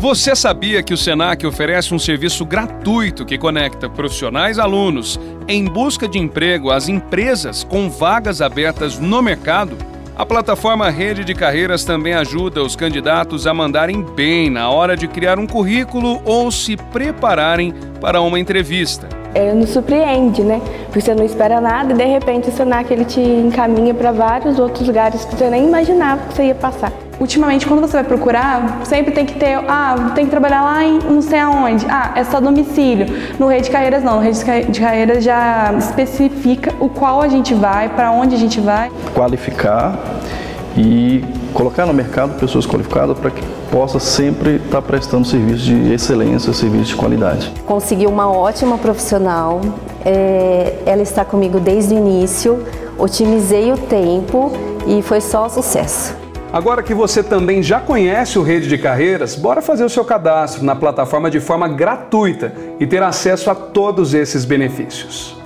Você sabia que o Senac oferece um serviço gratuito que conecta profissionais e alunos em busca de emprego às empresas com vagas abertas no mercado? A plataforma Rede de Carreiras também ajuda os candidatos a mandarem bem na hora de criar um currículo ou se prepararem para uma entrevista. Nos surpreende, né? Porque você não espera nada e de repente o Senac ele te encaminha para vários outros lugares que você nem imaginava que você ia passar. Ultimamente, quando você vai procurar, sempre tem que ter, tem que trabalhar lá em não sei aonde, é só domicílio. No Rede de Carreiras não, no Rede de Carreiras já especifica o qual a gente vai, para onde a gente vai. Qualificar e colocar no mercado pessoas qualificadas para que possa sempre estar prestando serviço de excelência, serviço de qualidade. Consegui uma ótima profissional, ela está comigo desde o início, otimizei o tempo e foi só sucesso. Agora que você também já conhece o Rede de Carreiras, bora fazer o seu cadastro na plataforma de forma gratuita e ter acesso a todos esses benefícios.